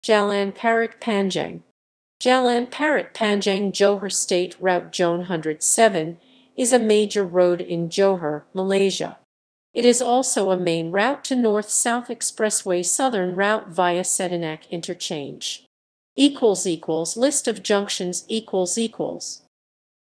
Jalan Parit Panjang. Jalan Parit Panjang Johor State Route Johor 107 is a major road in Johor, Malaysia. It is also a main route to North-South Expressway Southern Route via Sedenak Interchange. List of junctions